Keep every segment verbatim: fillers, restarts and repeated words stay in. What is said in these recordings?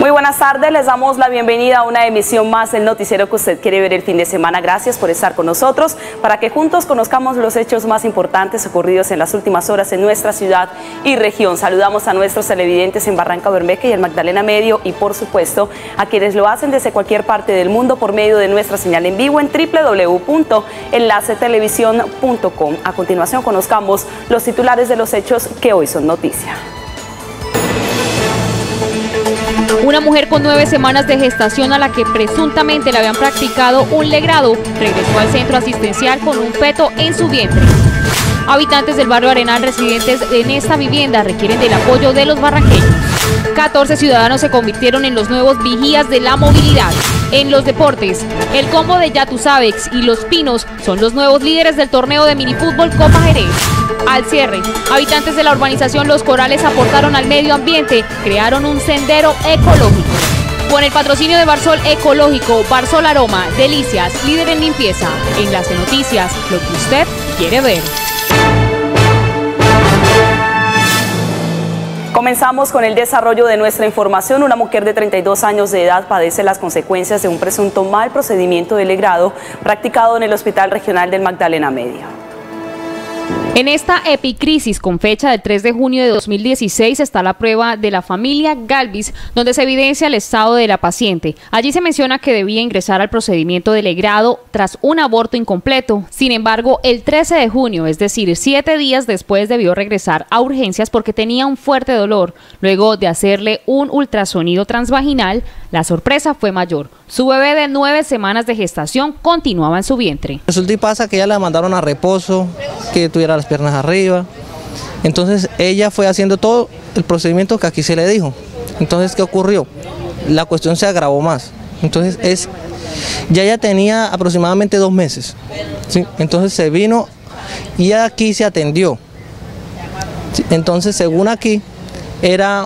Muy buenas tardes, les damos la bienvenida a una emisión más del noticiero que usted quiere ver el fin de semana. Gracias por estar con nosotros para que juntos conozcamos los hechos más importantes ocurridos en las últimas horas en nuestra ciudad y región. Saludamos a nuestros televidentes en Barranca Bermeja y el Magdalena Medio y por supuesto a quienes lo hacen desde cualquier parte del mundo por medio de nuestra señal en vivo en w w w punto enlace televisión punto com. A continuación conozcamos los titulares de los hechos que hoy son noticia. Una mujer con nueve semanas de gestación a la que presuntamente le habían practicado un legrado regresó al centro asistencial con un feto en su vientre. Habitantes del barrio Arenal residentes en esta vivienda requieren del apoyo de los barranqueños. catorce ciudadanos se convirtieron en los nuevos vigías de la movilidad. En los deportes, el combo de Yatusabex y Los Pinos son los nuevos líderes del torneo de minifútbol Copa Jerez. Al cierre, habitantes de la urbanización Los Corales aportaron al medio ambiente, crearon un sendero ecológico. Con el patrocinio de Barsol Ecológico, Barsol Aroma, Delicias, líder en limpieza. Enlace Noticias, lo que usted quiere ver. Comenzamos con el desarrollo de nuestra información. Una mujer de treinta y dos años de edad padece las consecuencias de un presunto mal procedimiento de legrado practicado en el Hospital Regional del Magdalena Medio. En esta epicrisis con fecha del tres de junio de dos mil dieciséis está la prueba de la familia Galvis, donde se evidencia el estado de la paciente. Allí se menciona que debía ingresar al procedimiento de legrado tras un aborto incompleto. Sin embargo, el trece de junio, es decir, siete días después, debió regresar a urgencias porque tenía un fuerte dolor. Luego de hacerle un ultrasonido transvaginal, la sorpresa fue mayor. Su bebé de nueve semanas de gestación continuaba en su vientre. Resulta y pasa que ya la mandaron a reposo, que tuviera las piernas arriba. Entonces ella fue haciendo todo el procedimiento que aquí se le dijo. Entonces, ¿qué ocurrió? La cuestión se agravó más. Entonces es, ya ella tenía aproximadamente dos meses. ¿Sí? Entonces se vino y aquí se atendió. ¿Sí? Entonces, según aquí, era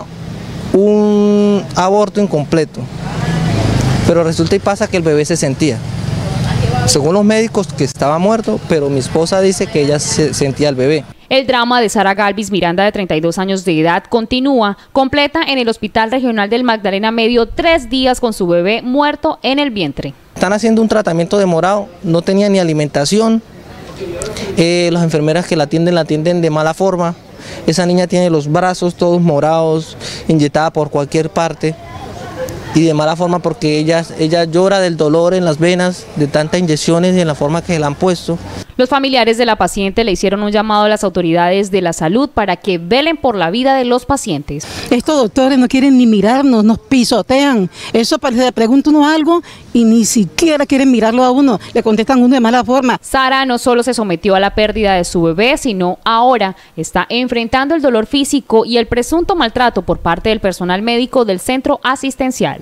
un aborto incompleto. Pero resulta y pasa que el bebé se sentía. Según los médicos, que estaba muerto, pero mi esposa dice que ella se sentía el bebé. El drama de Sara Galvis Miranda, de treinta y dos años de edad, continúa. Completa en el Hospital Regional del Magdalena Medio tres días con su bebé muerto en el vientre. Están haciendo un tratamiento demorado, no tenía ni alimentación. Eh, las enfermeras que la atienden, la atienden de mala forma. Esa niña tiene los brazos todos morados, inyectada por cualquier parte. Y de mala forma porque ella, ella llora del dolor en las venas, de tantas inyecciones y en la forma que se la han puesto. Los familiares de la paciente le hicieron un llamado a las autoridades de la salud para que velen por la vida de los pacientes. Estos doctores no quieren ni mirarnos, nos pisotean. Eso parece, le pregunta uno algo y ni siquiera quieren mirarlo a uno, le contestan uno de mala forma. Sara no solo se sometió a la pérdida de su bebé, sino ahora está enfrentando el dolor físico y el presunto maltrato por parte del personal médico del centro asistencial.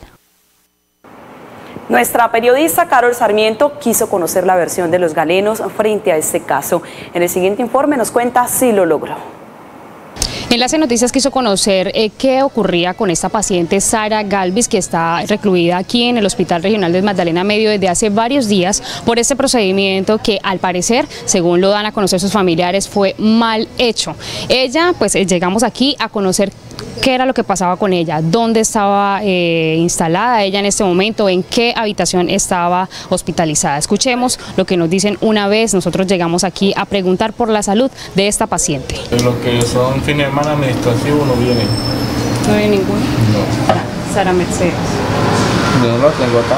Nuestra periodista Carol Sarmiento quiso conocer la versión de los galenos frente a este caso. En el siguiente informe nos cuenta si lo logró. Enlace Noticias quiso conocer eh, qué ocurría con esta paciente Sara Galvis, que está recluida aquí en el Hospital Regional del Magdalena Medio desde hace varios días por este procedimiento que al parecer, según lo dan a conocer sus familiares, fue mal hecho. Ella, pues eh, llegamos aquí a conocer qué era lo que pasaba con ella, dónde estaba eh, instalada ella en este momento, en qué habitación estaba hospitalizada. Escuchemos lo que nos dicen una vez nosotros llegamos aquí a preguntar por la salud de esta paciente. Lo que son fines de semana administrativos no vienen. ¿No viene ninguno? No. Sara Mercedes. Yo no lo tengo acá.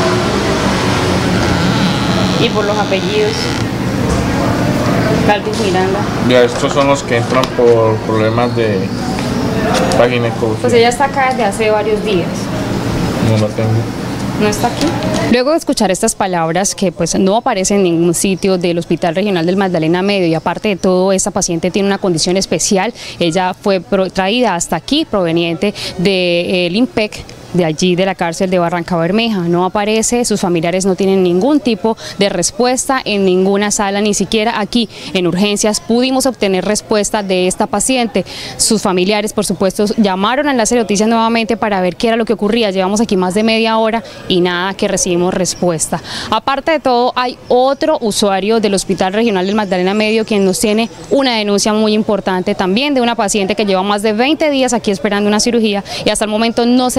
¿Y por los apellidos? Galvis Miranda. Ya, estos son los que entran por problemas de página ecológica. Pues ella está acá desde hace varios días. No la tengo. ¿No está aquí? Luego de escuchar estas palabras que pues no aparecen en ningún sitio del Hospital Regional del Magdalena Medio y aparte de todo, esta paciente tiene una condición especial. Ella fue traída hasta aquí proveniente del INPEC, de allí de la cárcel de Barranca Bermeja. No aparece, sus familiares no tienen ningún tipo de respuesta en ninguna sala, ni siquiera aquí en urgencias pudimos obtener respuesta de esta paciente. Sus familiares, por supuesto, llamaron a Enlace Noticias nuevamente para ver qué era lo que ocurría. Llevamos aquí más de media hora y nada que recibimos respuesta. Aparte de todo, hay otro usuario del Hospital Regional del Magdalena Medio quien nos tiene una denuncia muy importante también de una paciente que lleva más de veinte días aquí esperando una cirugía y hasta el momento no se le ha practicado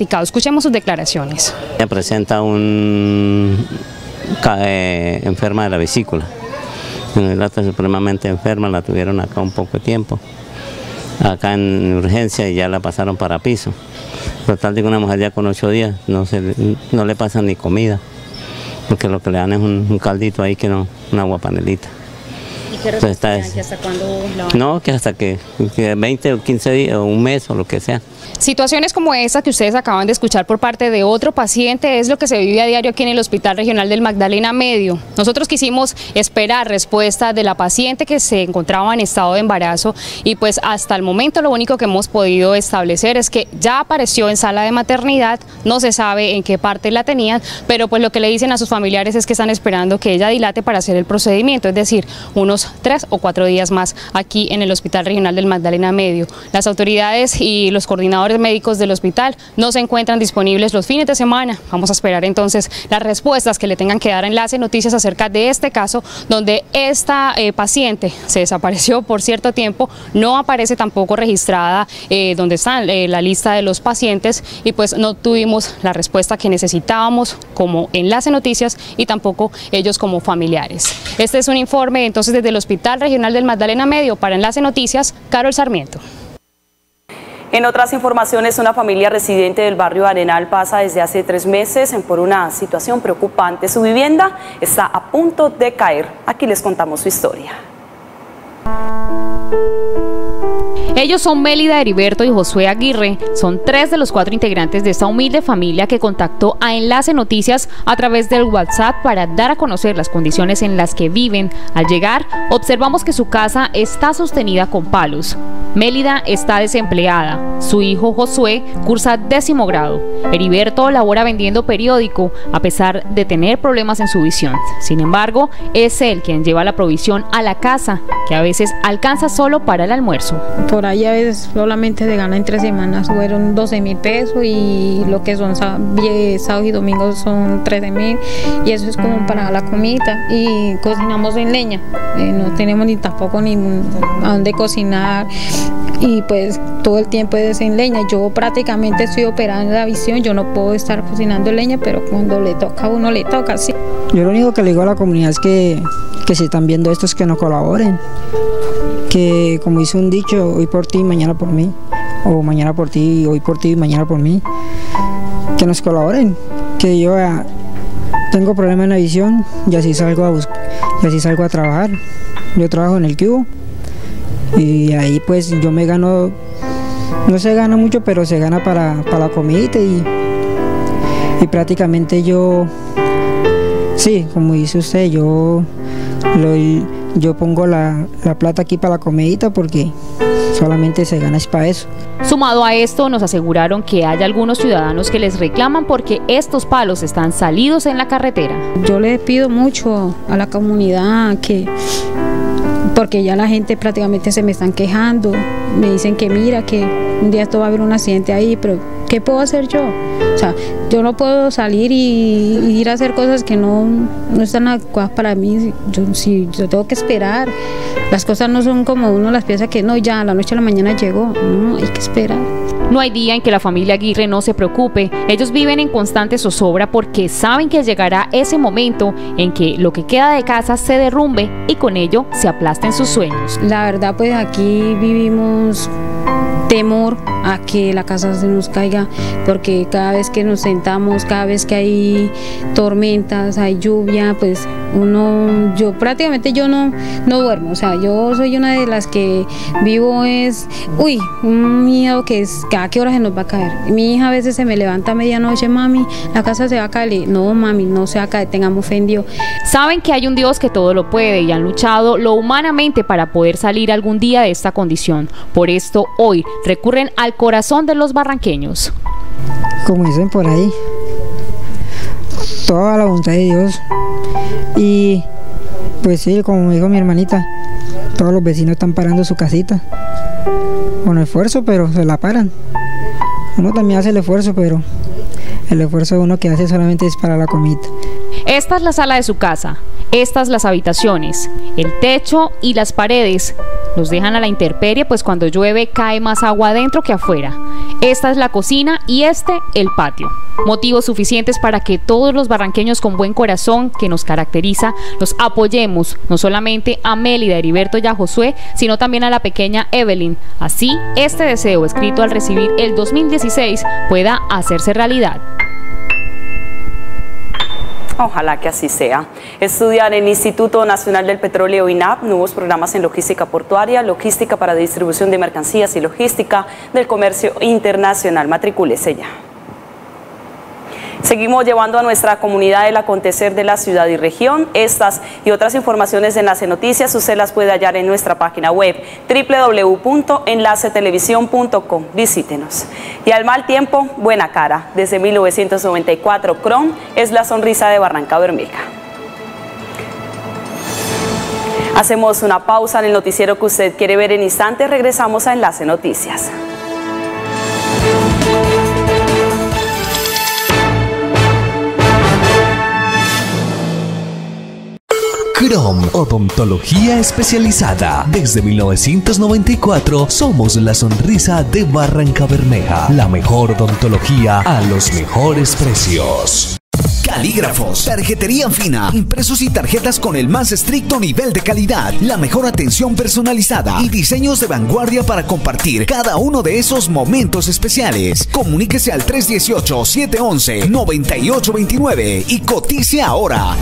practicado. Escuchemos sus declaraciones. Ella presenta un eh, enferma de la vesícula. Ella está supremamente enferma, la tuvieron acá un poco de tiempo, acá en urgencia, y ya la pasaron para piso. Total de que una mujer ya con ocho días no, se, no le pasan ni comida, porque lo que le dan es un, un caldito ahí, que no, una agua panelita. ¿Y qué respuesta es? ¿Que hasta cuándo la van? No, que hasta que, que veinte o quince días o un mes o lo que sea. Situaciones como esta que ustedes acaban de escuchar por parte de otro paciente es lo que se vive a diario aquí en el Hospital Regional del Magdalena Medio. Nosotros quisimos esperar respuesta de la paciente que se encontraba en estado de embarazo y pues hasta el momento lo único que hemos podido establecer es que ya apareció en sala de maternidad, no se sabe en qué parte la tenían, pero pues lo que le dicen a sus familiares es que están esperando que ella dilate para hacer el procedimiento, es decir, unos tres o cuatro días más aquí en el Hospital Regional del Magdalena Medio. Las autoridades y los coordinadores médicos del hospital no se encuentran disponibles los fines de semana. Vamos a esperar entonces las respuestas que le tengan que dar a Enlace Noticias acerca de este caso, donde esta eh, paciente se desapareció por cierto tiempo, no aparece tampoco registrada eh, donde está eh, la lista de los pacientes, y pues no tuvimos la respuesta que necesitábamos como Enlace Noticias y tampoco ellos como familiares. Este es un informe entonces desde el Hospital Regional del Magdalena Medio. Para Enlace Noticias, Carol Sarmiento. En otras informaciones, una familia residente del barrio Arenal pasa desde hace tres meses por una situación preocupante. Su vivienda está a punto de caer. Aquí les contamos su historia. Ellos son Mélida, Heriberto y Josué Aguirre. Son tres de los cuatro integrantes de esta humilde familia que contactó a Enlace Noticias a través del WhatsApp para dar a conocer las condiciones en las que viven. Al llegar, observamos que su casa está sostenida con palos. Mélida está desempleada. Su hijo Josué cursa décimo grado. Heriberto labora vendiendo periódico, a pesar de tener problemas en su visión. Sin embargo, es él quien lleva la provisión a la casa, que a veces alcanza solo para el almuerzo. Por ahí a veces solamente se gana en tres semanas, fueron doce mil pesos, y lo que son sábados y domingos son trece mil, y eso es como para la comida. Y cocinamos en leña, eh, no tenemos ni tampoco ni a dónde cocinar, y pues todo el tiempo es en leña. Yo prácticamente estoy operada en la visión, yo no puedo estar cocinando en leña, pero cuando le toca a uno le toca, sí. Yo lo único que le digo a la comunidad es que, que si están viendo esto es que no colaboren, que como dice un dicho, hoy por ti, mañana por mí, o mañana por ti, hoy por ti, mañana por mí, que nos colaboren, que yo eh, tengo problemas en la visión y así salgo a buscar, y así salgo a trabajar. Yo trabajo en el cubo y ahí pues yo me gano, no se gana mucho, pero se gana para, para la comida, y, y prácticamente yo, sí, como dice usted, yo lo, yo pongo la, la plata aquí para la comidita porque solamente se gana es para eso. Sumado a esto, nos aseguraron que hay algunos ciudadanos que les reclaman porque estos palos están salidos en la carretera. Yo le pido mucho a la comunidad que, porque ya la gente prácticamente se me están quejando, me dicen que mira, que un día esto va a haber un accidente ahí, pero ¿qué puedo hacer yo? O sea, yo no puedo salir y, y ir a hacer cosas que no, no están adecuadas para mí. Yo, si yo tengo que esperar, las cosas no son como uno las piensa que no, ya a la noche a la mañana llegó, no, hay que esperar. No hay día en que la familia Aguirre no se preocupe. Ellos viven en constante zozobra porque saben que llegará ese momento en que lo que queda de casa se derrumbe y con ello se aplasten sus sueños. La verdad, pues aquí vivimos temor a que la casa se nos caiga, porque cada vez que nos sentamos, cada vez que hay tormentas, hay lluvia, pues uno, yo prácticamente yo no, no duermo, o sea, yo soy una de las que vivo es, uy, un miedo que es, ¿a qué hora se nos va a caer? Mi hija a veces se me levanta a medianoche, mami, la casa se va a caer, no mami, no se va a caer, tengamos fe en Dios. Saben que hay un Dios que todo lo puede y han luchado lo humanamente para poder salir algún día de esta condición. Por esto hoy recurren al corazón de los barranqueños. Como dicen por ahí, toda la voluntad de Dios, y pues sí, como dijo mi hermanita, todos los vecinos están parando su casita con esfuerzo, pero se la paran. Uno también hace el esfuerzo, pero el esfuerzo uno que hace solamente es para la comida. Esta es la sala de su casa, estas las habitaciones, el techo y las paredes Los dejan a la intemperie, pues cuando llueve cae más agua adentro que afuera. Esta es la cocina y este el patio. Motivos suficientes para que todos los barranqueños con buen corazón que nos caracteriza nos apoyemos, no solamente a Mélida, Heriberto y a Josué, sino también a la pequeña Evelyn. Así, este deseo escrito al recibir el dos mil dieciséis pueda hacerse realidad. Ojalá que así sea. Estudiar en el Instituto Nacional del Petróleo I N A P nuevos programas en logística portuaria, logística para distribución de mercancías y logística del comercio internacional. Matricúlese ya. Seguimos llevando a nuestra comunidad el acontecer de la ciudad y región. Estas y otras informaciones de Enlace Noticias usted las puede hallar en nuestra página web doble u doble u doble u punto enlace televisión punto com. Visítenos. Y al mal tiempo, buena cara. Desde mil novecientos noventa y cuatro, Chrome es la sonrisa de Barrancabermeja. Hacemos una pausa en el noticiero que usted quiere ver en instantes. Regresamos a Enlace Noticias. Chrome, odontología especializada. Desde mil novecientos noventa y cuatro somos la sonrisa de Barrancabermeja. La mejor odontología a los mejores precios. Calígrafos, tarjetería fina, impresos y tarjetas con el más estricto nivel de calidad, la mejor atención personalizada y diseños de vanguardia para compartir cada uno de esos momentos especiales. Comuníquese al tres uno ocho, siete uno uno, nueve ocho dos nueve y cotice ahora.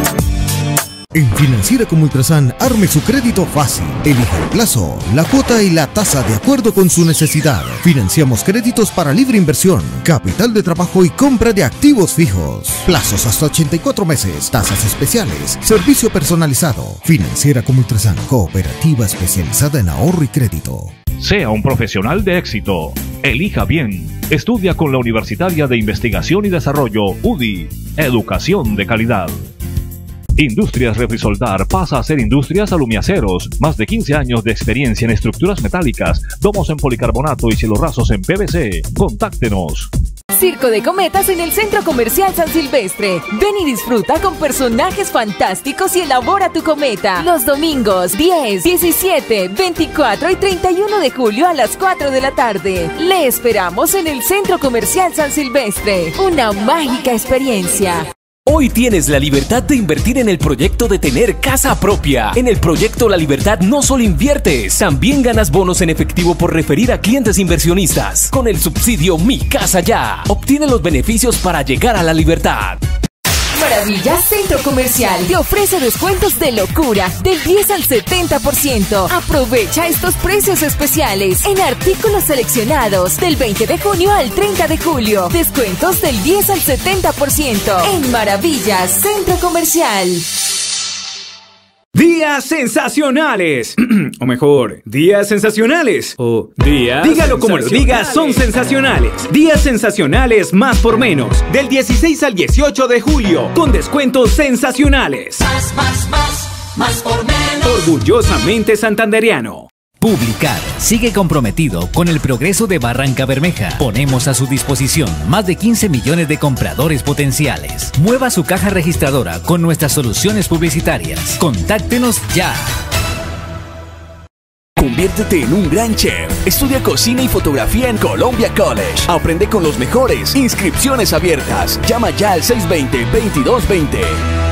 En Financiera como Ultrasan, arme su crédito fácil. Elija el plazo, la cuota y la tasa de acuerdo con su necesidad. Financiamos créditos para libre inversión, capital de trabajo y compra de activos fijos. Plazos hasta ochenta y cuatro meses, tasas especiales, servicio personalizado. Financiera como Ultrasan, cooperativa especializada en ahorro y crédito. Sea un profesional de éxito. Elija bien. Estudia con la Universitaria de Investigación y Desarrollo, U D I. Educación de calidad. Industrias Refrisoldar pasa a ser Industrias Alumiaceros. Más de quince años de experiencia en estructuras metálicas, domos en policarbonato y cielorrazos en P V C. Contáctenos. Circo de Cometas en el Centro Comercial San Silvestre. Ven y disfruta con personajes fantásticos y elabora tu cometa. Los domingos diez, diecisiete, veinticuatro y treinta y uno de julio a las cuatro de la tarde. Le esperamos en el Centro Comercial San Silvestre. Una mágica experiencia. Hoy tienes la libertad de invertir en el proyecto de tener casa propia. En el proyecto La Libertad no solo inviertes, también ganas bonos en efectivo por referir a clientes inversionistas. Con el subsidio Mi Casa Ya, obtiene los beneficios para llegar a la libertad. Maravillas Centro Comercial te ofrece descuentos de locura del diez al setenta por ciento. Aprovecha estos precios especiales en artículos seleccionados del veinte de junio al treinta de julio. Descuentos del diez al setenta por ciento en Maravillas Centro Comercial. Días sensacionales, o mejor, días sensacionales, o días... Dígalo como lo digas, son sensacionales. Días sensacionales más por menos, del dieciséis al dieciocho de julio, con descuentos sensacionales. Más, más, más, más por menos. Orgullosamente santandereano. Publicar sigue comprometido con el progreso de Barrancabermeja. Ponemos a su disposición más de quince millones de compradores potenciales. Mueva su caja registradora con nuestras soluciones publicitarias. Contáctenos ya. Conviértete en un gran chef. Estudia cocina y fotografía en Columbia College. Aprende con los mejores. Inscripciones abiertas. Llama ya al seis dos cero, veintidós veinte.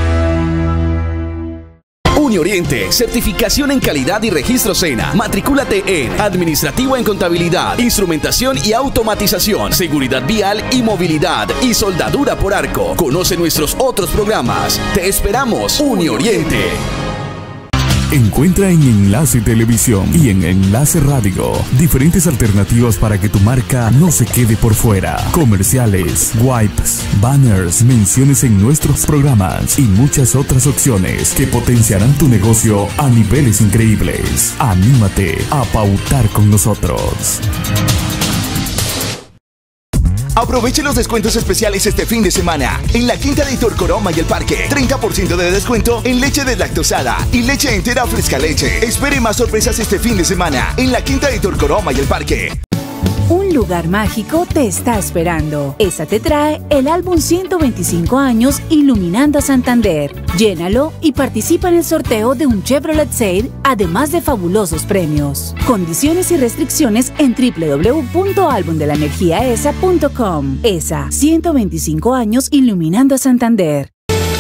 Unioriente, certificación en calidad y registro SENA. Matricúlate en Administrativo en Contabilidad, Instrumentación y Automatización, Seguridad Vial y Movilidad y Soldadura por Arco. Conoce nuestros otros programas. Te esperamos, Unioriente. Encuentra en Enlace Televisión y en Enlace Radio diferentes alternativas para que tu marca no se quede por fuera. Comerciales, wipes, banners, menciones en nuestros programas y muchas otras opciones que potenciarán tu negocio a niveles increíbles. Anímate a pautar con nosotros. Aproveche los descuentos especiales este fin de semana en la Quinta de Itorcoroma y el Parque. treinta por ciento de descuento en leche deslactosada y leche entera fresca leche. Espere más sorpresas este fin de semana en la Quinta de Itorcoroma y el Parque. Un lugar mágico te está esperando. ESA te trae el álbum ciento veinticinco años Iluminando a Santander. Llénalo y participa en el sorteo de un Chevrolet Sail, además de fabulosos premios. Condiciones y restricciones en doble u doble u doble u punto álbum de la energía e s a punto com. ESA, ciento veinticinco años Iluminando a Santander.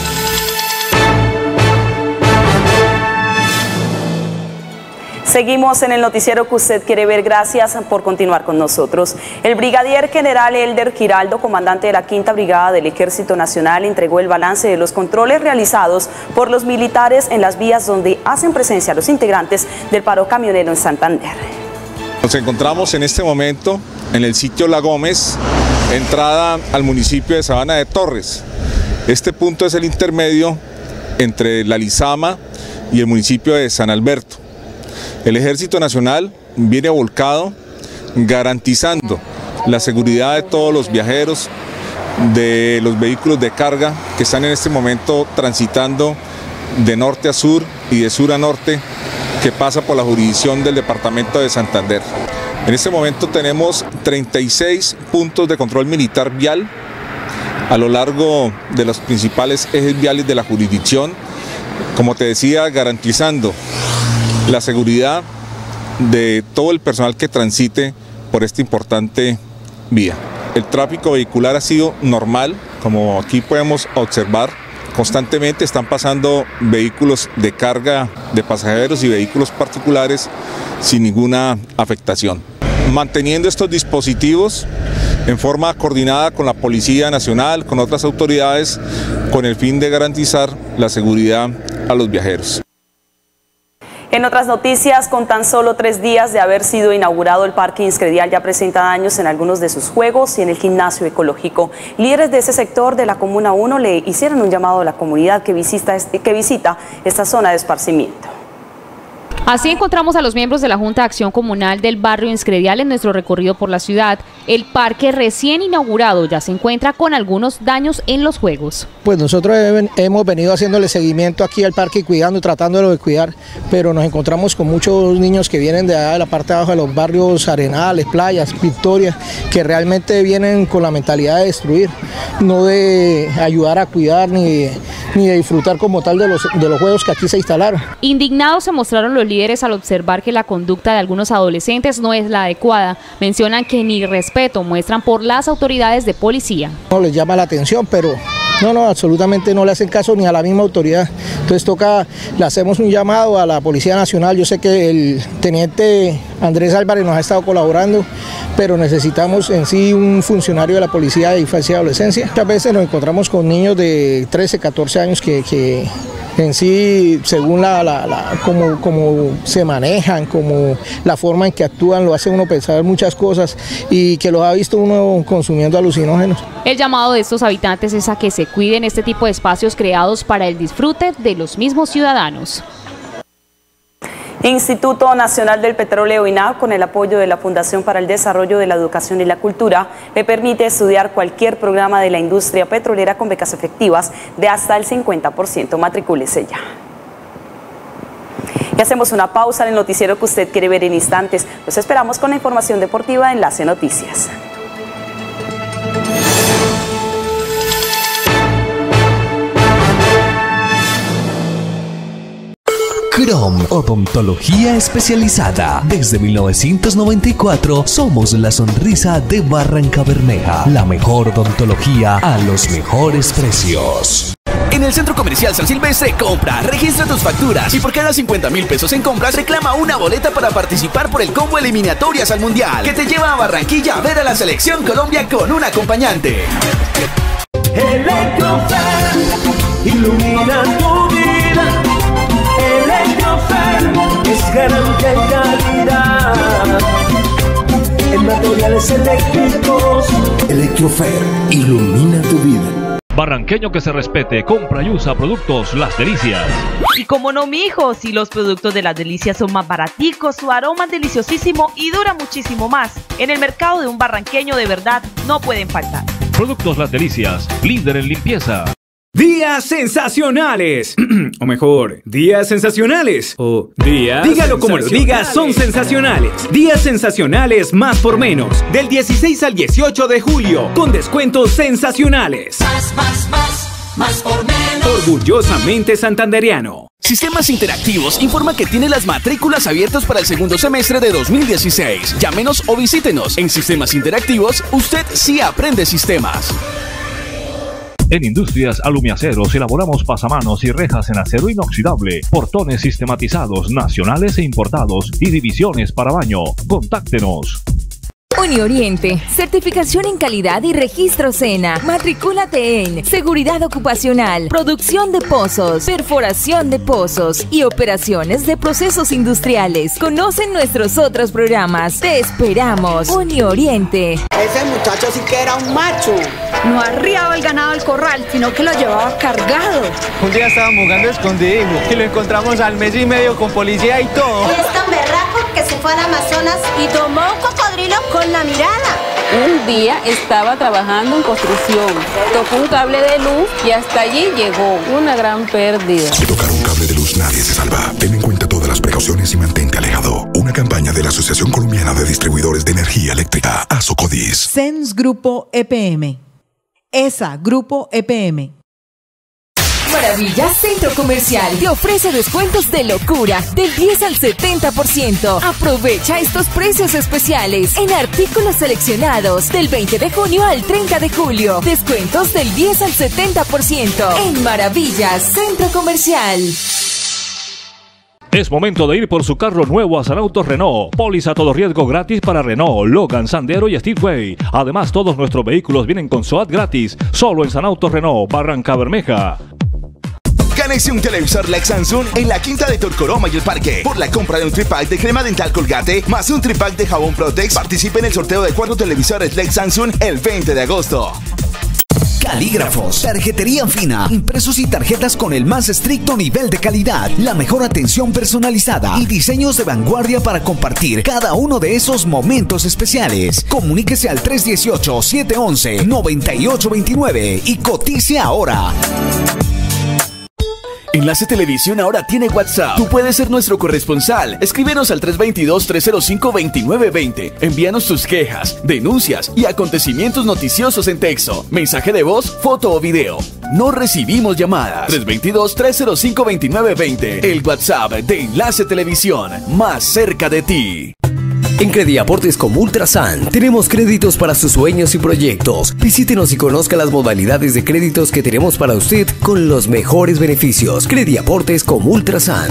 Seguimos en el noticiero que usted quiere ver. Gracias por continuar con nosotros. El brigadier general Elder Giraldo, comandante de la quinta Brigada del Ejército Nacional, entregó el balance de los controles realizados por los militares en las vías donde hacen presencia los integrantes del paro camionero en Santander. Nos encontramos en este momento en el sitio La Gómez, entrada al municipio de Sabana de Torres. Este punto es el intermedio entre La Lizama y el municipio de San Alberto. El Ejército Nacional viene volcado garantizando la seguridad de todos los viajeros, de los vehículos de carga que están en este momento transitando de norte a sur y de sur a norte, que pasa por la jurisdicción del departamento de Santander. En este momento tenemos treinta y seis puntos de control militar vial a lo largo de los principales ejes viales de la jurisdicción, como te decía, garantizando la seguridad de todo el personal que transite por esta importante vía. El tráfico vehicular ha sido normal, como aquí podemos observar. Constantemente están pasando vehículos de carga de pasajeros y vehículos particulares sin ninguna afectación. Manteniendo estos dispositivos en forma coordinada con la Policía Nacional, con otras autoridades, con el fin de garantizar la seguridad a los viajeros. En otras noticias, con tan solo tres días de haber sido inaugurado, el Parque Inscredial ya presenta daños en algunos de sus juegos y en el gimnasio ecológico. Líderes de ese sector de la Comuna uno le hicieron un llamado a la comunidad que visita, este, que visita esta zona de esparcimiento. Así encontramos a los miembros de la Junta de Acción Comunal del barrio Inscredial en nuestro recorrido por la ciudad. El parque recién inaugurado ya se encuentra con algunos daños en los juegos. Pues nosotros hemos venido haciéndole seguimiento aquí al parque, cuidando, tratándolo de cuidar, pero nos encontramos con muchos niños que vienen de allá de la parte de abajo de los barrios Arenales, Playas, Victoria, que realmente vienen con la mentalidad de destruir, no de ayudar a cuidar ni de, ni de disfrutar como tal de los, de los juegos que aquí se instalaron. Indignados se mostraron los líderes al observar que la conducta de algunos adolescentes no es la adecuada. Mencionan que ni respeto muestran por las autoridades de policía. No les llama la atención, pero no, no, absolutamente no le hacen caso ni a la misma autoridad. Entonces toca, le hacemos un llamado a la Policía Nacional. Yo sé que el teniente Andrés Álvarez nos ha estado colaborando, pero necesitamos en sí un funcionario de la Policía de Infancia y Adolescencia. Muchas veces nos encontramos con niños de trece, catorce años que, que en sí, según la, la, la como, como se manejan, como la forma en que actúan, lo hace uno pensar muchas cosas y que los ha visto uno consumiendo alucinógenos. El llamado de estos habitantes es a que se cuiden este tipo de espacios creados para el disfrute de los mismos ciudadanos. Instituto Nacional del Petróleo I N A V, con el apoyo de la Fundación para el Desarrollo de la Educación y la Cultura, le permite estudiar cualquier programa de la industria petrolera con becas efectivas de hasta el cincuenta por ciento. Matricúlese ya. Y hacemos una pausa en el noticiero que usted quiere ver en instantes. Los esperamos con la información deportiva de Enlace Noticias. Crom, odontología especializada. Desde mil novecientos noventa y cuatro somos la sonrisa de Barrancabermeja. La mejor odontología a los mejores precios. En el Centro Comercial San Silvestre, compra, registra tus facturas y por cada cincuenta mil pesos en compras reclama una boleta para participar por el combo eliminatorias al Mundial, que te lleva a Barranquilla a ver a la Selección Colombia con un acompañante. Electrofer, ilumina tu vida. Electrofer es garantía y calidad en materiales eléctricos. Electrofer, ilumina tu vida. Barranqueño que se respete, compra y usa productos Las Delicias. Y como no, mijo, si los productos de Las Delicias son más baraticos, su aroma es deliciosísimo y dura muchísimo más. En el mercado de un barranqueño de verdad no pueden faltar. Productos Las Delicias, líder en limpieza. Días sensacionales, o mejor, días sensacionales, o días... Dígalo como lo digas, son sensacionales. Días sensacionales más por menos, del dieciséis al dieciocho de julio, con descuentos sensacionales. Más, más, más, más por menos. Orgullosamente santandereano. Sistemas Interactivos informa que tiene las matrículas abiertas para el segundo semestre de dos mil dieciséis. Llámenos o visítenos. En Sistemas Interactivos, usted sí aprende sistemas. En Industrias Alumiaceros elaboramos pasamanos y rejas en acero inoxidable, portones sistematizados nacionales e importados y divisiones para baño. Contáctenos. Unioriente, certificación en calidad y registro SENA. Matricúlate en seguridad ocupacional, producción de pozos, perforación de pozos y operaciones de procesos industriales. Conocen nuestros otros programas. Te esperamos. Unioriente. Ese muchacho sí que era un macho. No arriaba el ganado al corral, sino que lo llevaba cargado. Un día estábamos jugando escondido y lo encontramos al mes y medio con policía y todo. Y es tan berraco que se fue al Amazonas y tomó un cocodrilo con la mirada. Un día estaba trabajando en construcción, tocó un cable de luz y hasta allí llegó. Una gran pérdida. De tocar un cable de luz nadie se salva. Ten en cuenta todas las precauciones y mantente alejado. Una campaña de la Asociación Colombiana de Distribuidores de Energía Eléctrica, ASOCODIS. Sens Grupo E P M. E S A Grupo E P M. Maravilla Centro Comercial te ofrece descuentos de locura del diez al setenta por ciento. Aprovecha estos precios especiales en artículos seleccionados del veinte de junio al treinta de julio. Descuentos del diez al setenta por ciento en Maravilla Centro Comercial. Es momento de ir por su carro nuevo a San Autos Renault. Póliza todo riesgo gratis para Renault, Logan, Sandero y Speedway. Además, todos nuestros vehículos vienen con SOAT gratis. Solo en San Autos Renault, Barranca Bermeja. Gánese un televisor L E D Samsung en la quinta de Torcoroma y el Parque. Por la compra de un tripack de crema dental Colgate más un tripack de jabón Protex, participe en el sorteo de cuatro televisores L E D Samsung el veinte de agosto. Calígrafos, tarjetería fina, impresos y tarjetas con el más estricto nivel de calidad, la mejor atención personalizada y diseños de vanguardia para compartir cada uno de esos momentos especiales. Comuníquese al tres uno ocho, siete uno uno, nueve ocho dos nueve y cotice ahora. Enlace Televisión ahora tiene WhatsApp. Tú puedes ser nuestro corresponsal. Escríbenos al tres dos dos, tres cero cinco, dos nueve dos cero. Envíanos tus quejas, denuncias y acontecimientos noticiosos en texto, mensaje de voz, foto o video. No recibimos llamadas. tres dos dos, tres cero cinco, dos nueve dos cero. El WhatsApp de Enlace Televisión, más cerca de ti. En Crediaportes como Ultrasan tenemos créditos para sus sueños y proyectos. Visítenos y conozca las modalidades de créditos que tenemos para usted con los mejores beneficios. Crediaportes como Ultrasan.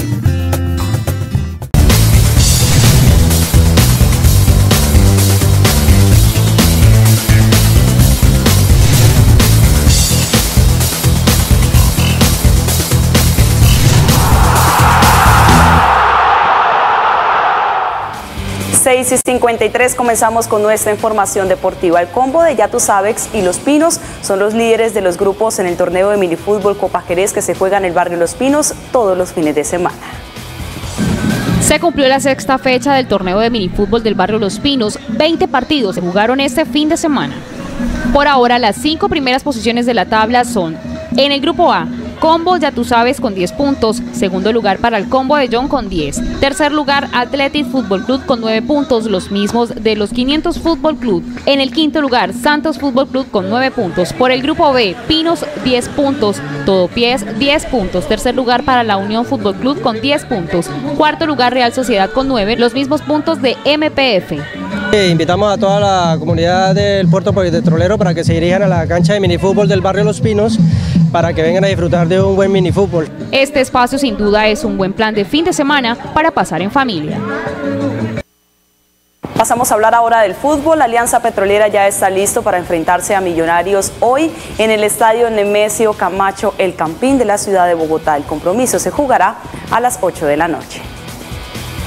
seis y cincuenta y tres comenzamos con nuestra información deportiva. El combo de Ya Tú Sabes y Los Pinos son los líderes de los grupos en el torneo de minifútbol Copa Jerez que se juega en el barrio Los Pinos todos los fines de semana. Se cumplió la sexta fecha del torneo de minifútbol del barrio Los Pinos. veinte partidos se jugaron este fin de semana. Por ahora, las cinco primeras posiciones de la tabla son: en el grupo A, Combo Ya Tú Sabes con diez puntos, segundo lugar para el Combo de John con diez, tercer lugar Athletic Fútbol Club con nueve puntos, los mismos de los quinientos Fútbol Club. En el quinto lugar Santos Fútbol Club con nueve puntos. Por el grupo B, Pinos diez puntos, Todopies diez puntos, tercer lugar para la Unión Fútbol Club con diez puntos, cuarto lugar Real Sociedad con nueve, los mismos puntos de M P F. Invitamos a toda la comunidad del Puerto Polipetrolero para que se dirijan a la cancha de minifútbol del barrio Los Pinos para que vengan a disfrutar de un buen minifútbol. Este espacio sin duda es un buen plan de fin de semana para pasar en familia. Pasamos a hablar ahora del fútbol. La Alianza Petrolera ya está listo para enfrentarse a Millonarios hoy en el estadio Nemesio Camacho El Campín de la ciudad de Bogotá. El compromiso se jugará a las ocho de la noche.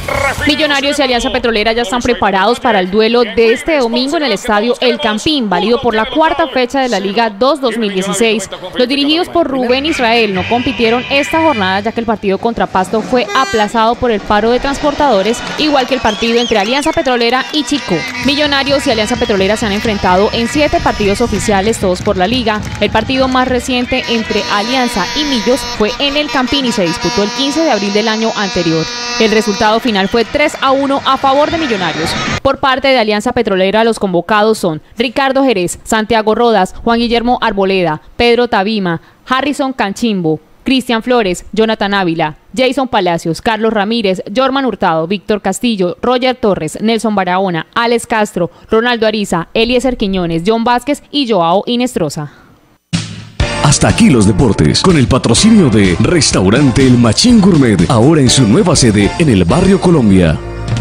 Millonarios y Alianza Petrolera ya están preparados para el duelo de este domingo en el estadio El Campín, válido por la cuarta fecha de la Liga dos dos mil dieciséis. Los dirigidos por Rubén Israel no compitieron esta jornada ya que el partido contra Pasto fue aplazado por el paro de transportadores, igual que el partido entre Alianza Petrolera y Chico. Millonarios y Alianza Petrolera se han enfrentado en siete partidos oficiales, todos por la Liga. El partido más reciente entre Alianza y Millos fue en El Campín y se disputó el quince de abril del año anterior. El resultado final fue tres a uno a favor de Millonarios. Por parte de Alianza Petrolera, los convocados son Ricardo Jerez, Santiago Rodas, Juan Guillermo Arboleda, Pedro Tabima, Harrison Canchimbo, Cristian Flores, Jonathan Ávila, Jason Palacios, Carlos Ramírez, Jorman Hurtado, Víctor Castillo, Roger Torres, Nelson Barahona, Alex Castro, Ronaldo Ariza, Eliezer Quiñones, John Vázquez y Joao Inestrosa. Hasta aquí los deportes, con el patrocinio de Restaurante El Machín Gourmet, ahora en su nueva sede en el barrio Colombia.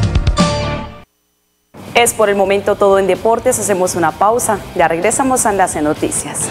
Es por el momento todo en deportes, hacemos una pausa, ya regresamos a Enlace Noticias.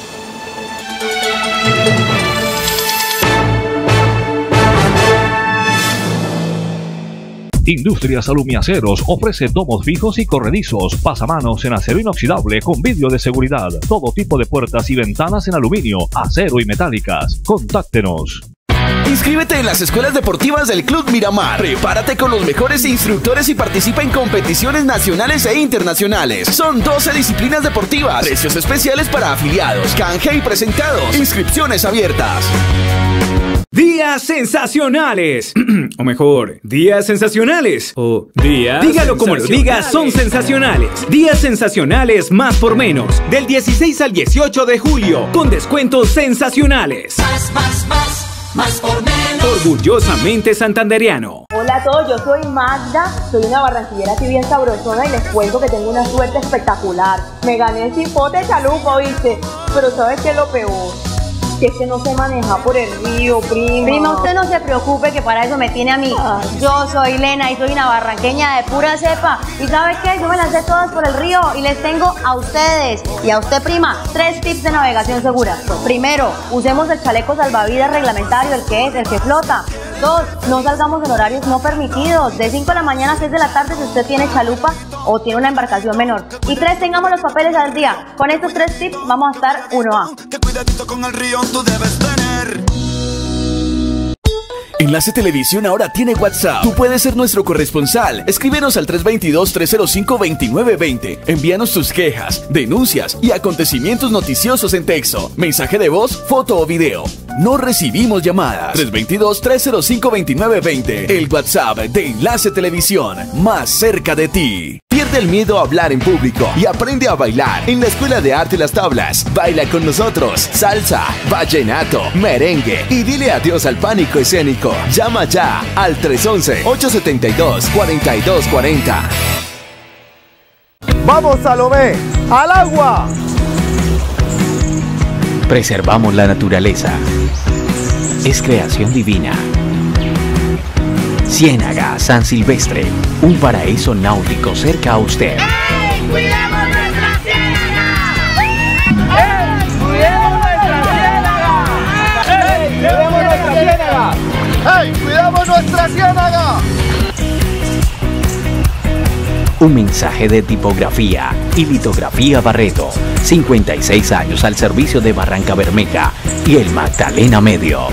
Industrias Alumiaceros ofrece domos fijos y corredizos, pasamanos en acero inoxidable con vidrio de seguridad, todo tipo de puertas y ventanas en aluminio, acero y metálicas. Contáctenos. Inscríbete en las escuelas deportivas del Club Miramar. Prepárate con los mejores instructores y participa en competiciones nacionales e internacionales. Son doce disciplinas deportivas, precios especiales para afiliados, canje y presentados, inscripciones abiertas. Días sensacionales, o mejor, días sensacionales, o días Dígalo como lo digas, son sensacionales. Días sensacionales más por menos, del dieciséis al dieciocho de julio, con descuentos sensacionales. Más, más, más, más por menos. Orgullosamente santandereano. Hola a todos, yo soy Magda, soy una barranquillera así bien sabrosona y les cuento que tengo una suerte espectacular. Me gané el cipote de chalupa, ¿viste? Pero ¿sabes qué es lo peor? Que es que no se maneja por el río, prima. Prima, usted no se preocupe que para eso me tiene a mí. Ay. Yo soy Lena y soy una barranqueña de pura cepa. ¿Y sabe qué? Yo me lancé todas por el río y les tengo a ustedes y a usted, prima, tres tips de navegación segura. Primero, usemos el chaleco salvavidas reglamentario, el que es, el que flota. Dos, no salgamos en horarios no permitidos, de cinco de la mañana a seis de la tarde si usted tiene chalupa o tiene una embarcación menor. Y tres, tengamos los papeles al día. Con estos tres tips vamos a estar uno A. Que cuidadito con el río tú debes tener. Enlace Televisión ahora tiene WhatsApp. Tú puedes ser nuestro corresponsal. Escríbenos al tres dos dos, tres cero cinco, dos nueve dos cero. Envíanos tus quejas, denuncias y acontecimientos noticiosos en texto, mensaje de voz, foto o video. No recibimos llamadas. tres dos dos, tres cero cinco, dos nueve dos cero. El WhatsApp de Enlace Televisión, más cerca de ti. Pierde el miedo a hablar en público y aprende a bailar en la Escuela de Arte Las Tablas. Baila con nosotros salsa, vallenato, merengue y dile adiós al pánico escénico. Llama ya al tres once, ocho setenta y dos, cuarenta y dos cuarenta. ¡Vamos, Salomé! ¡Al agua! Preservamos la naturaleza. Es creación divina. Ciénaga San Silvestre, un paraíso náutico cerca a usted. ¡Ey! ¡Cuidemos nuestra ciénaga! ¡Ey! ¡Cuidemos nuestra ciénaga! ¡Ey! ¡Cuidemos nuestra ciénaga! ¡Ey! ¡Cuidamos nuestra ciénaga! Un mensaje de tipografía y litografía Barreto. cincuenta y seis años al servicio de Barranca Bermeja y el Magdalena Medio.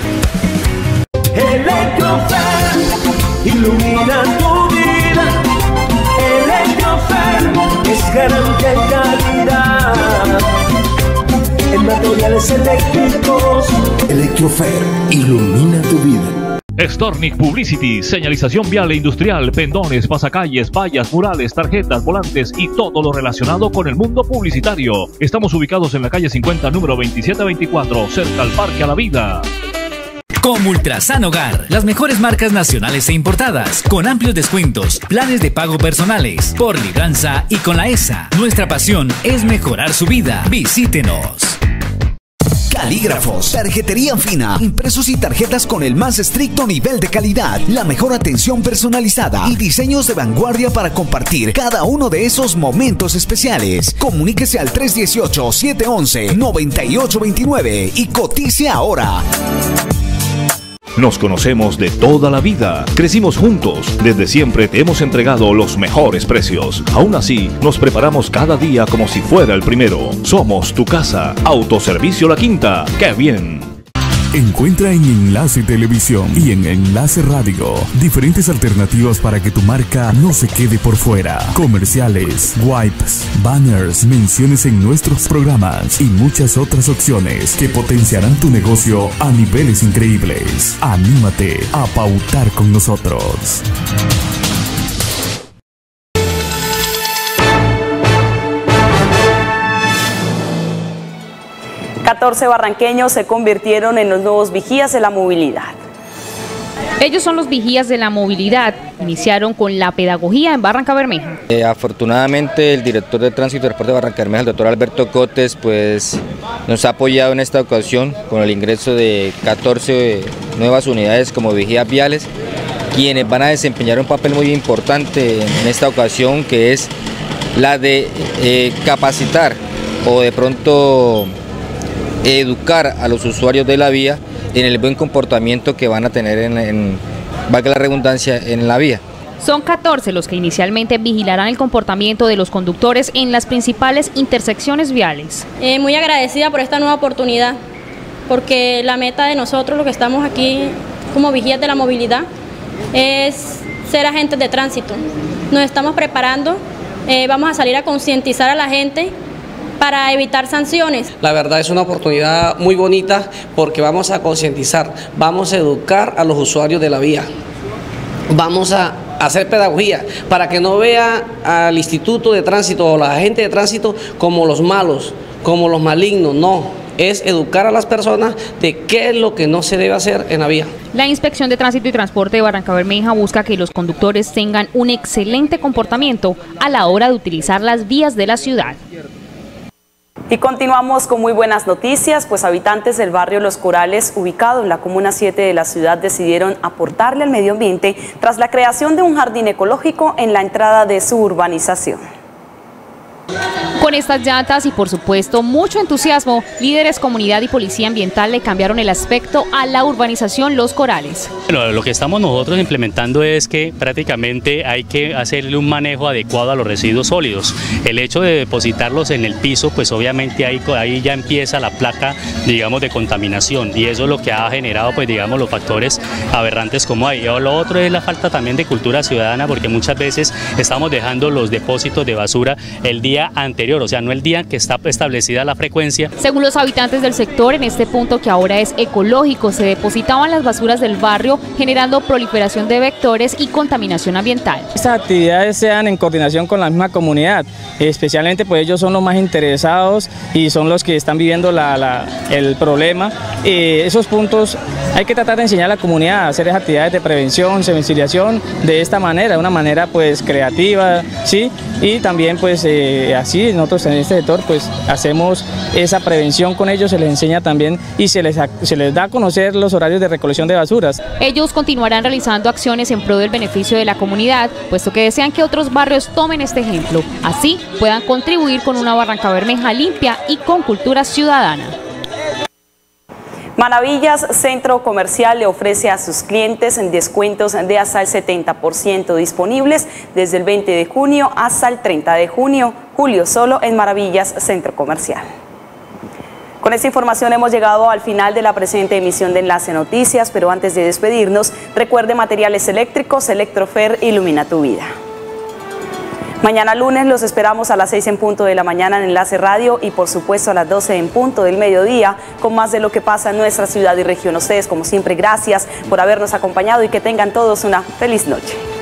Electrofer, ilumina tu vida. Electrofer es garantía y calidad en materiales eléctricos. Electrofer, ilumina tu vida. Stornic Publicity, señalización vial e industrial, pendones, pasacalles, vallas, murales, tarjetas, volantes y todo lo relacionado con el mundo publicitario. Estamos ubicados en la calle cincuenta, número veintisiete veinticuatro, cerca al Parque a la Vida. Como Ultrasan Hogar, las mejores marcas nacionales e importadas, con amplios descuentos, planes de pago personales, por libranza y con la E S A. Nuestra pasión es mejorar su vida. Visítenos. Calígrafos, tarjetería fina, impresos y tarjetas con el más estricto nivel de calidad, la mejor atención personalizada y diseños de vanguardia para compartir cada uno de esos momentos especiales. Comuníquese al tres uno ocho, siete uno uno, nueve ocho dos nueve y cotice ahora. Nos conocemos de toda la vida, crecimos juntos, desde siempre te hemos entregado los mejores precios. Aún así, nos preparamos cada día como si fuera el primero. Somos tu casa. Autoservicio La Quinta. ¡Qué bien! Encuentra en Enlace Televisión y en Enlace Radio diferentes alternativas para que tu marca no se quede por fuera. Comerciales, wipes, banners, menciones en nuestros programas y muchas otras opciones que potenciarán tu negocio a niveles increíbles. Anímate a pautar con nosotros. catorce barranqueños se convirtieron en los nuevos vigías de la movilidad. Ellos son los vigías de la movilidad. Iniciaron con la pedagogía en Barranca Bermeja. Eh, afortunadamente el director de Tránsito y Transporte de Barranca Bermeja, el doctor Alberto Cotes, pues nos ha apoyado en esta ocasión con el ingreso de catorce nuevas unidades como vigías viales, quienes van a desempeñar un papel muy importante en esta ocasión, que es la de eh, capacitar o de pronto educar a los usuarios de la vía en el buen comportamiento que van a tener en, en valga la redundancia, en la vía. Son catorce los que inicialmente vigilarán el comportamiento de los conductores en las principales intersecciones viales. Eh, muy agradecida por esta nueva oportunidad, porque la meta de nosotros, los que estamos aquí como vigías de la movilidad, es ser agentes de tránsito. Nos estamos preparando, eh, vamos a salir a concientizar a la gente para evitar sanciones. La verdad es una oportunidad muy bonita porque vamos a concientizar, vamos a educar a los usuarios de la vía, vamos a hacer pedagogía para que no vea al Instituto de Tránsito o la agente de tránsito como los malos, como los malignos, no. Es educar a las personas de qué es lo que no se debe hacer en la vía. La Inspección de Tránsito y Transporte de Barranca Bermeja busca que los conductores tengan un excelente comportamiento a la hora de utilizar las vías de la ciudad. Y continuamos con muy buenas noticias, pues habitantes del barrio Los Corales, ubicado en la Comuna siete de la ciudad, decidieron aportarle al medio ambiente tras la creación de un jardín ecológico en la entrada de su urbanización. Con estas llantas y por supuesto mucho entusiasmo, líderes, comunidad y policía ambiental le cambiaron el aspecto a la urbanización Los Corales. Bueno, lo que estamos nosotros implementando es que prácticamente hay que hacerle un manejo adecuado a los residuos sólidos. El hecho de depositarlos en el piso, pues obviamente ahí, ahí ya empieza la placa, digamos, de contaminación, y eso es lo que ha generado, pues digamos, los factores aberrantes como hay. Y lo otro es la falta también de cultura ciudadana, porque muchas veces estamos dejando los depósitos de basura el día anterior, o sea, no el día que está establecida la frecuencia. Según los habitantes del sector, en este punto que ahora es ecológico, se depositaban las basuras del barrio, generando proliferación de vectores y contaminación ambiental. Estas actividades sean en coordinación con la misma comunidad, especialmente pues ellos son los más interesados y son los que están viviendo la, la, el problema. Eh, esos puntos hay que tratar de enseñar a la comunidad a hacer esas actividades de prevención, sensibilización de esta manera, de una manera pues creativa, ¿sí? Y también pues eh, así nosotros en este sector pues hacemos esa prevención con ellos, se les enseña también y se les, se les da a conocer los horarios de recolección de basuras. Ellos continuarán realizando acciones en pro del beneficio de la comunidad, puesto que desean que otros barrios tomen este ejemplo, así puedan contribuir con una Barranca Bermeja limpia y con cultura ciudadana. Maravillas Centro Comercial le ofrece a sus clientes descuentos de hasta el setenta por ciento disponibles desde el veinte de junio hasta el treinta de junio, julio solo en Maravillas Centro Comercial. Con esta información hemos llegado al final de la presente emisión de Enlace Noticias, pero antes de despedirnos, recuerde materiales eléctricos, Electrofer ilumina tu vida. Mañana lunes los esperamos a las seis en punto de la mañana en Enlace Radio y por supuesto a las doce en punto del mediodía con más de lo que pasa en nuestra ciudad y región. Ustedes como siempre gracias por habernos acompañado y que tengan todos una feliz noche.